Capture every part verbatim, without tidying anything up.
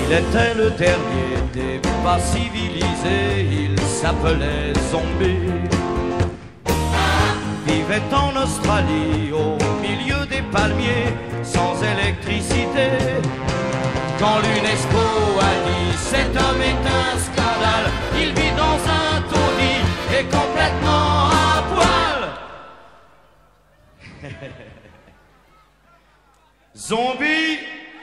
Il était le dernier des pas civilisés, il s'appelait Zombie. Vivait en Australie, au milieu des palmiers, sans électricité. Quand l'UNESCO a dit cet homme est un scandale, il vit dans un taudis et complètement à poil. Zombie.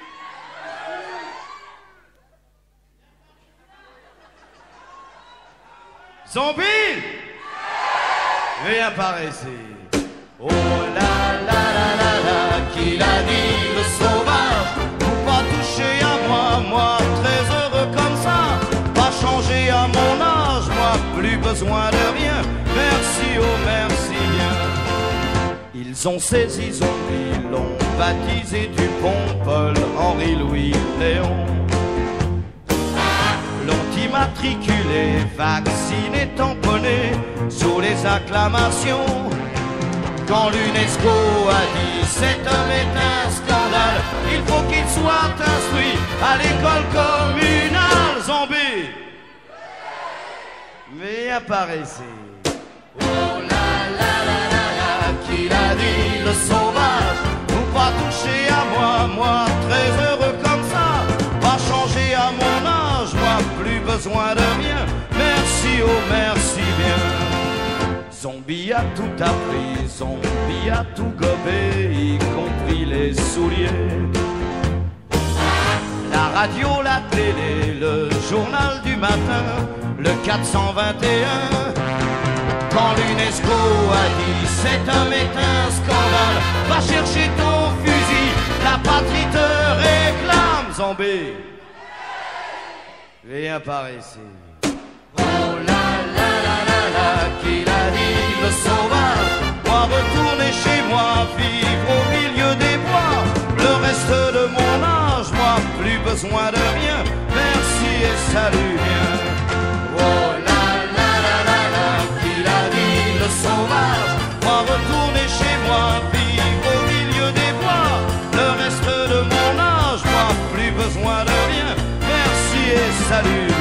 Zombie, viens par ici. Oh là là là là là, qui l'a dit le sauvage? Vous pas toucher à moi, moi très heureux comme ça. Pas changer à mon âge, moi plus besoin de rien. Merci, oh merci bien. Ils ont saisi Zombie, l'ont baptisé Dupont, Paul, Henri, Louis, Léon. L'ont immatriculé, vacciné, tamponné, sous les acclamations. Quand l'UNESCO a dit cet homme est un scandale, il faut qu'il soit instruit à l'école communale. Zombie, viens par ici. Oh là là là là là, qui l'a dit le sauvage? Vous pas toucher à moi, moi très heureux comme ça. Pas changer à mon âge, moi plus besoin de rien. Merci, oh merci bien. Zombie a tout appris, Zombie a tout gobé, y compris les souliers. La radio, la télé, le journal du matin, le quatre cent vingt et un. Quand l'UNESCO a dit cet homme est un scandale, va chercher ton fusil, la patrie te réclame. Zombie, viens par ici. Oh là là là là là, qui l'a dit le sauvage? Moi retourner chez moi, vivre au milieu des bois. Le reste de mon âge, moi plus besoin de rien. Merci et salut bien. Oh là là là là là, qui l'a dit le sauvage? Moi retourner chez moi, vivre au milieu des bois. Le reste de mon âge, moi plus besoin de rien. Merci et salut.